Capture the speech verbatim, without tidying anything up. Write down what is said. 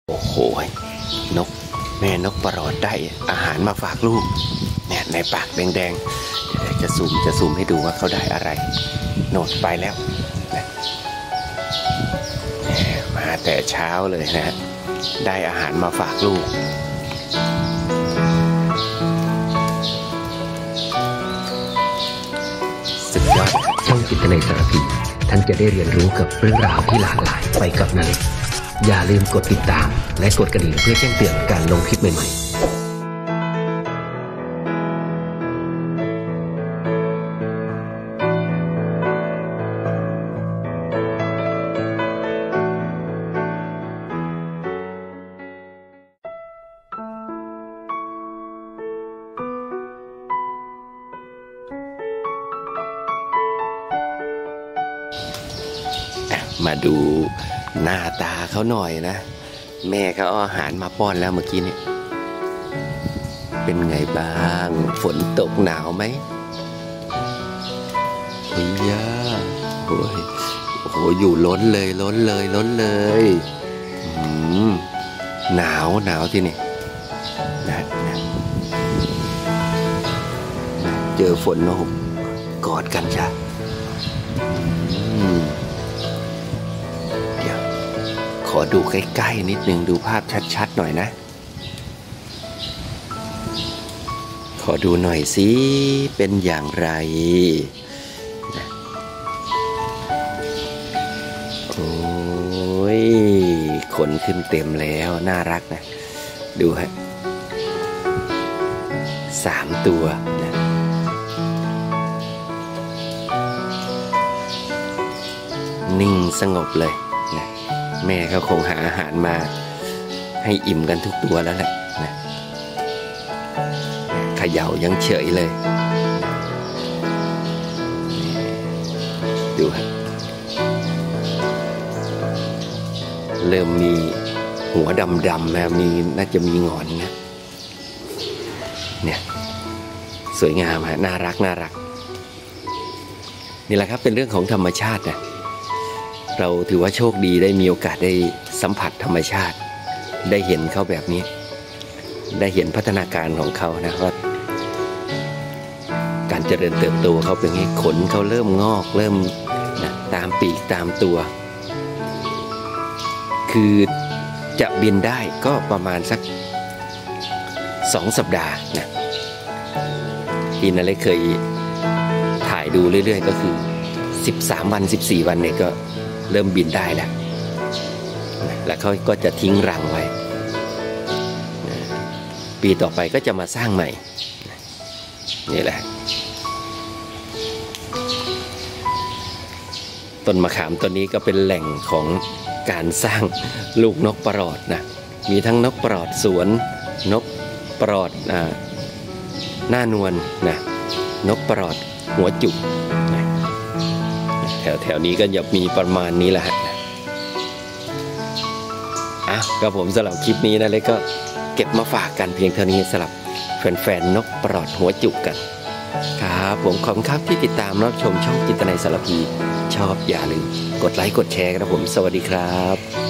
โอ้โหนกแม่นกประหลอดได้อาหารมาฝากลูกเนี่ยในปากแดงๆเดี๋ยวจะซูมจะซูมให้ดูว่าเขาได้อะไรโนดไปแล้วนะมาแต่เช้าเลยนะได้อาหารมาฝากลูกสุดยอดช่องจิตในสารพีท่านจะได้เรียนรู้กับเรื่องราวที่หลากหลายไปกับนาเล็กอย่าลืมกดติดตามและกดกระดิ่งเพื่อแจ้งเตือนการลงคลิปใหม่ๆมาดูหน้าตาเขาหน่อยนะแม่เขาเอาอาหารมาป้อนแล้วเมื่อกี้เนี่ยเป็นไงบ้างฝนตกหนาวไหมเฮ้ยย่าโอ้ยโอ้โหอยู่ล้นเลยล้นเลยล้นเลยหนาวหนาวที่นี่นะนะเจอฝนนะผมกอดกันจ้ะขอดูใกล้ๆนิดนึงดูภาพชัดๆหน่อยนะขอดูหน่อยสิเป็นอย่างไรนะโอ้ยขนขึ้นเต็มแล้วน่ารักนะดูฮะสามตัวนะนิ่งสงบเลยนะแม่เขาคงหาอาหารมาให้อิ่มกันทุกตัวแล้วแหละนะเขย่ายังเฉยเลยดูครับเริ่มมีหัวดำๆนะมีน่าจะมีงอนนะเนี่ยสวยงามฮะน่ารักน่ารักนี่แหละครับเป็นเรื่องของธรรมชาตินะเราถือว่าโชคดีได้มีโอกาสได้สัมผัสธรรมชาติได้เห็นเขาแบบนี้ได้เห็นพัฒนาการของเขานะว่าการเจริญเติบโตเขาเป็นไงขนเขาเริ่มงอกเริ่มนะตามปีกตามตัวคือจะบินได้ก็ประมาณสักสองสัปดาห์นะที่นาเล็กเคยถ่ายดูเรื่อยๆก็คือสิบสามวันสิบสี่วันเนี่ยก็เริ่มบินได้แล้วแล้วเขาก็จะทิ้งรังไว้ปีต่อไปก็จะมาสร้างใหม่นี่แหละต้นมะขามต้นนี้ก็เป็นแหล่งของการสร้างลูกนกประหลอดนะมีทั้งนกประหลอดสวนนกประหลอดหน้านวลนะนกประหลอดหัวจุกแถวแถวนี้ก็จะมีประมาณนี้แหละฮะอ่ะก็ผมสำหรับคลิปนี้นะเลยก็เก็บมาฝากกันเพียงเท่านี้สำหรับแฟนๆนกประหลอดหัวจุกกันครับผมขอบคุณครับที่ติดตามรับชมช่องจิตในสารพีชอบอย่าลืมกดไลค์กดแชร์ครับผมสวัสดีครับ